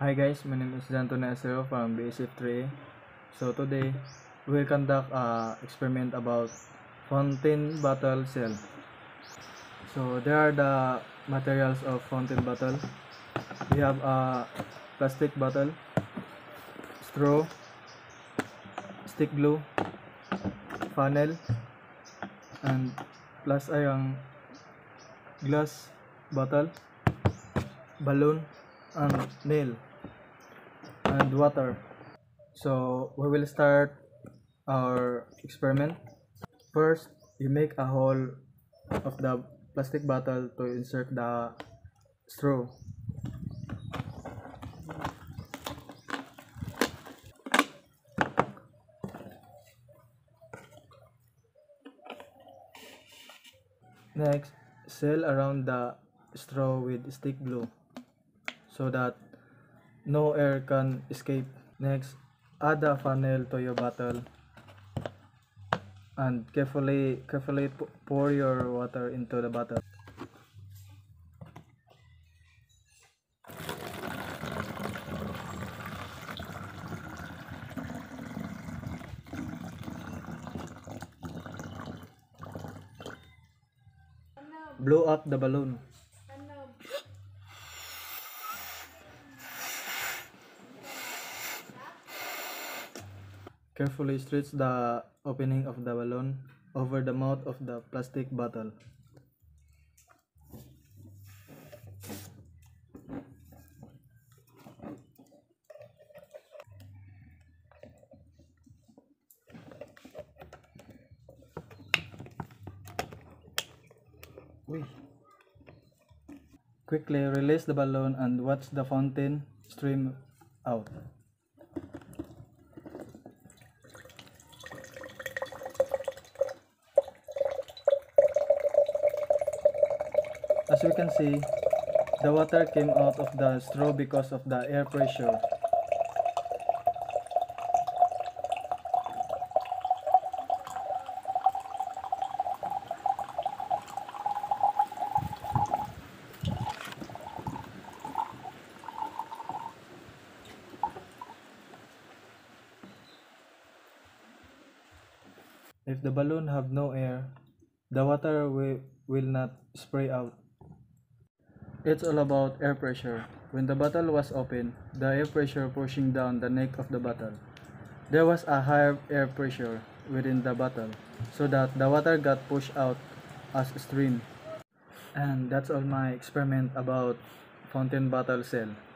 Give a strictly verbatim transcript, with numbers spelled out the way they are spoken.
Hi guys, my name is Janto Nasero from B S F three. So today we will conduct a experiment about fountain bottle cell. So there are the materials of fountain bottle. We have a plastic bottle, straw, stick glue, funnel, and plus ay ang glass bottle, balloon, and nail, and water. So we will start our experiment. First, you make a hole of the plastic bottle to insert the straw. Next, seal around the straw with stick glue so that no air can escape. Next, add a funnel to your bottle and carefully carefully pour your water into the bottle. Blow up the balloon. Carefully stretch the opening of the balloon over the mouth of the plastic bottle. Uy. Quickly release the balloon and watch the fountain stream out. As we can see, the water came out of the straw because of the air pressure. If the balloon have no air, the water will, will not spray out. It's all about air pressure. When the bottle was open, the air pressure pushing down the neck of the bottle. There was a higher air pressure within the bottle, so that the water got pushed out as a stream. And that's all my experiment about fountain bottle cell.